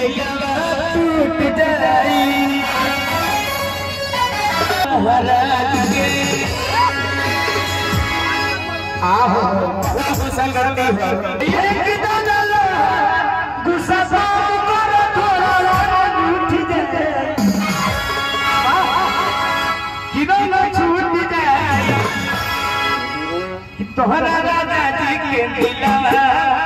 दिलवा टूट जाई के आहो संगति हो एक दादा गुस्सा पर थोड़ा उठ जाए किनो न छूट जाए तोहरा राजा जी के दिलवा